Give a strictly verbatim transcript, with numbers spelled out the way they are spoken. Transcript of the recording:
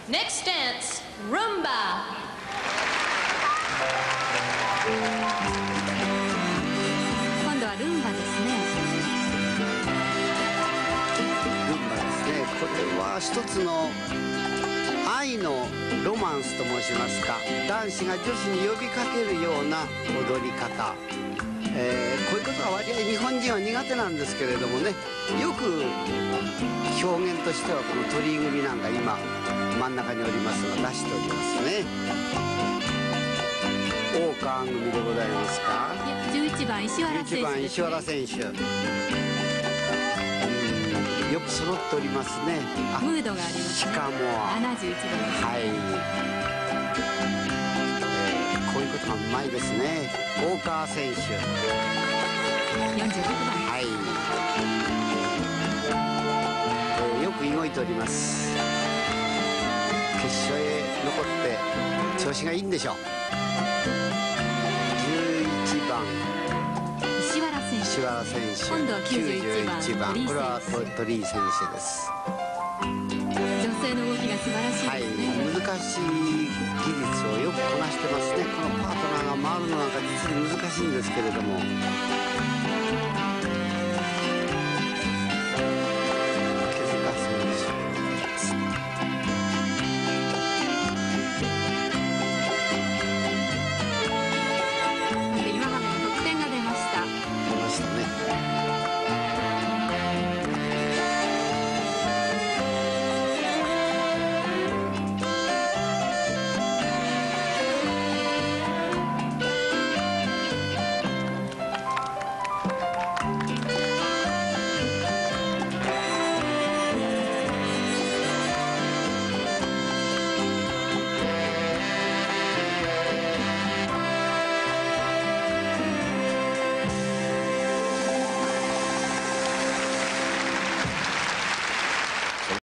Next dance, Rumba. 今度はルンバですね。 ルンバですね。これは一つの愛のロマンスと申しますか、男子が女子に呼びかけるような踊り方、えー、こういうことは割合日本人は苦手なんですけれどもね、よく表現としてはこの鳥居組なんか今真ん中におりますが出しておりますね。大川組でございますか。 じゅういちばん石原選手ですね。 じゅういちばん石原選手、よく揃っておりますね。 ムードがありますね。 しかもななじゅういちばんです。 はい、えー、こういうことがうまいですね。大川選手よんじゅうろくばん、 はい、えー、よく動いております。決勝へ残って調子がいいんでしょう。じゅういちばん石原選手、 石原選手、 今度はきゅうじゅういちばん、 これは鳥居選手です。 女性の動きが素晴らしいはい、 ですね。 難しい技術をよくこなしてますね。このパートナーが回るのなんか実に難しいんですけれども。